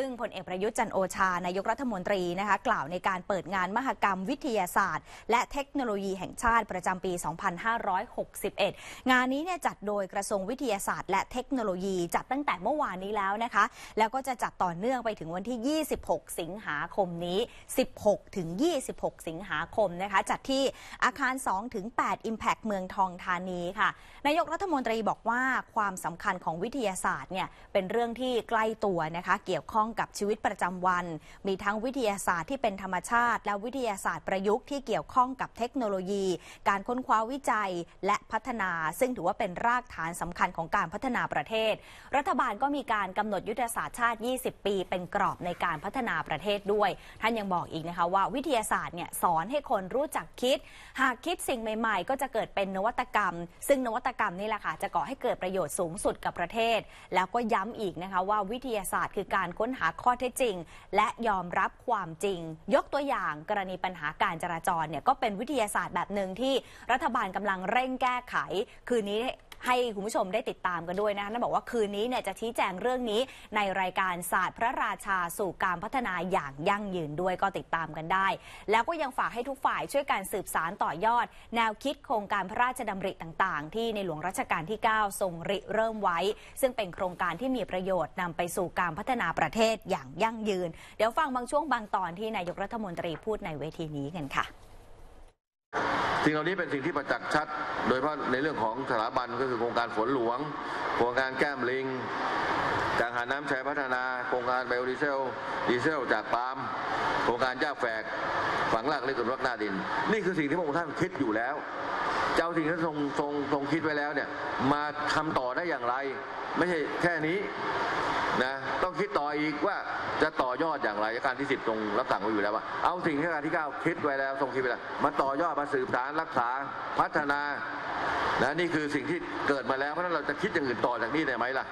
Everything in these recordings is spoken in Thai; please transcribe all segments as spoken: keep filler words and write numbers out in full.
งพลเอกประยุทธ์จันทร์โอชานายกรัฐมนตรีนะคะกล่าวในการเปิดงานมหกรรมวิทยาศาสตร์และเทคโนโลยีแห่งชาติประจำปี สองพันห้าร้อยหกสิบเอ็ด งานนี้เนี่ยจัดโดยกระทรวงวิทยาศาสตร์และเทคโนโลยีจัดตั้งแต่เมื่อวานนี้แล้วนะคะแล้วก็จะจัดต่อเนื่องไปถึงวันที่ ยี่สิบหก สิงหาคมนี้ สิบหก ถึง ยี่สิบหก สิงหาคมนะคะจัดที่อาคาร สองถึงแปด Impact เมืองทองธานีค่ะนายกรัฐมนตรีบอกว่าความสำคัญของวิทยาศาสตร์เนี่ยเป็นเรื่องที่ใกล้ตัวนะคะเกี่ยวข้องกับชีวิตประจำวันมีทั้งวิทยาศาสตร์ที่เป็นธรรมชาติและวิทยาศาสตร์ประยุกต์ที่เกี่ยวข้องกับเทคโนโลยีการค้นคว้าวิจัยและพัฒนาซึ่งถือว่าเป็นรากฐานสำคัญของการพัฒนาประเทศรัฐบาลก็มีการกำหนดยุทธศาสตร์ชาติยี่สิบปีเป็นกรอบในการพัฒนาประเทศด้วยท่านยังบอกอีกนะคะว่าวิทยาศาสตร์เนี่ยสอนให้คนรู้จักคิดหากคิดสิ่งใหม่ๆก็จะเกิดเป็นนวัตกรรมซึ่งนวัตกรรมนี่แหละค่ะจะก่อให้เกิดประโยชน์สูงสุดกับประเทศแล้วก็ย้ำอีกนะคะว่าวิทยาศาสตร์คือการค้นหาข้อเท็จจริงและยอมรับความจริงยกตัวอย่างกรณีปัญหาการจราจรเนี่ยก็เป็นวิทยาศาสตร์แบบหนึ่งที่รัฐบาลกำลังเร่งแก้ไขคืนนี้ให้คุณผู้ชมได้ติดตามกันด้วยนะคะนั่นบอกว่าคืนนี้เนี่ยจะชี้แจงเรื่องนี้ในรายการศาสตร์พระราชาสู่การพัฒนาอย่างยั่งยืนด้วยก็ติดตามกันได้แล้วก็ยังฝากให้ทุกฝ่ายช่วยกันสืบสานต่อยอดแนวคิดโครงการพระราชดำริต่างๆที่ในหลวงรัชกาลที่เก้าทรงริเริ่มไว้ซึ่งเป็นโครงการที่มีประโยชน์นำไปสู่การพัฒนาประเทศอย่างยั่งยืนเดี๋ยวฟังบางช่วงบางตอนที่นายกรัฐมนตรีพูดในเวทีนี้กันค่ะสิ่งเหล่านี้เป็นสิ่งที่ประจักษ์ชัดโดยเฉพาะในเรื่องของสถาบันก็คือโครงการฝนหลวงโครงการแก้มลิงกังหันน้ำแชพัฒนาโครงการไบโอดีเซลดีเซลจากปาล์มโครงการหญ้าแฝกฝังรากลึกกับรักหน้าดินนี่คือสิ่งที่พระองค์ท่านคิดอยู่แล้วเจ้าสิ่งที่ทรงทรงทรงคิดไว้แล้วเนี่ยมาทำต่อได้อย่างไรไม่ใช่แค่นี้นะต้องคิดต่ออีกว่าจะต่อยอดอย่างไรรัชกาลที่สิบตรงรับสั่งไว้อยู่แล้วว่าเอาสิ่งที่รัชกาลที่เก้าคิดไว้แล้วทรงคิดไว้แล้วมาต่อยอดมาสืบสานรักษาพัฒนานะนี่คือสิ่งที่เกิดมาแล้วเพราะฉะนั้นเราจะคิดอย่างอื่นต่อจากนี้ได้ไหมล่ะ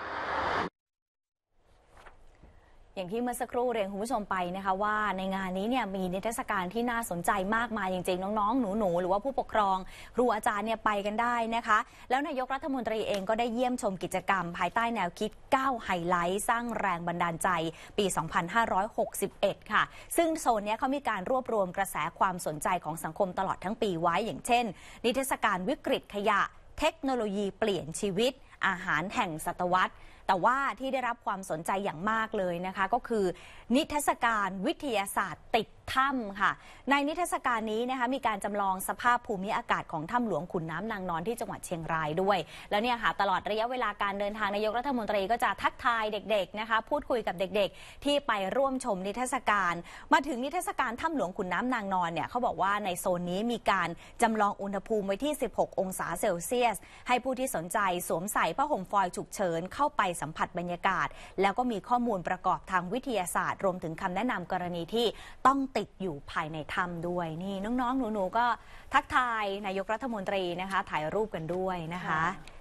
อย่างที่เมื่อสักครู่เรียนคุณผู้ชมไปนะคะว่าในงานนี้เนี่ยมีนิทรรศการที่น่าสนใจมากมายจริงๆน้องๆหนูๆหรือว่าผู้ปกครองครูอาจารย์เนี่ยไปกันได้นะคะแล้วนายกรัฐมนตรีเองก็ได้เยี่ยมชมกิจกรรมภายใต้แนวคิดเก้าไฮไลท์สร้างแรงบันดาลใจปี สองพันห้าร้อยหกสิบเอ็ด ค่ะซึ่งโซนนี้เขามีการรวบรวมกระแสความสนใจของสังคมตลอดทั้งปีไว้อย่างเช่นนิทรรศการวิกฤตขยะเทคโนโลยีเปลี่ยนชีวิตอาหารแห่งศตวรรษแต่ว่าที่ได้รับความสนใจอย่างมากเลยนะคะก็คือนิทรรศการวิทยาศาสตร์ติดถ้ำค่ะในนิทรรศการนี้นะคะมีการจำลองสภาพภูมิอากาศของถ้ำหลวงขุนน้ำนางนอนที่จังหวัดเชียงรายด้วยแล้วเนี่ยค่ะตลอดระยะเวลาการเดินทางนายกรัฐมนตรีก็จะทักทายเด็กๆนะคะพูดคุยกับเด็กๆที่ไปร่วมชมนิทรรศการมาถึงนิทรรศการถ้ำหลวงขุนน้ำนางนอนเนี่ยเขาบอกว่าในโซนนี้มีการจำลองอุณหภูมิไว้ที่สิบหกองศาเซลเซียสให้ผู้ที่สนใจสวมใส่ผ้าห่มฟอยล์ฉุกเฉินเข้าไปสัมผัสบรรยากาศแล้วก็มีข้อมูลประกอบทางวิทยาศาสตร์รวมถึงคำแนะนำกรณีที่ต้องติดอยู่ภายในถ้ำด้วยนี่น้องๆหนูๆก็ทักทายนายกรัฐมนตรีนะคะถ่ายรูปกันด้วยนะคะ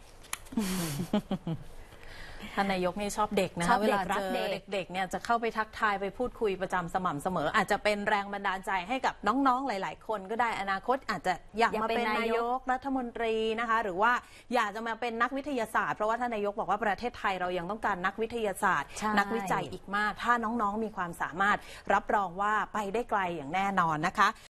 ท่านนายกนี่ชอบเด็กนะคะเวลาเจอเด็กๆเนี่ยจะเข้าไปทักทายไปพูดคุยประจำสม่ำเสมออาจจะเป็นแรงบันดาลใจให้กับน้องๆหลายๆคนก็ได้อนาคตอาจจะอยากมาเป็นนายกรัฐมนตรีนะคะหรือว่าอยากจะมาเป็นนักวิทยาศาสตร์เพราะว่าท่านนายกบอกว่าประเทศไทยเรายังต้องการนักวิทยาศาสตร์นักวิจัยอีกมากถ้าน้องๆมีความสามารถรับรองว่าไปได้ไกลอย่างแน่นอนนะคะ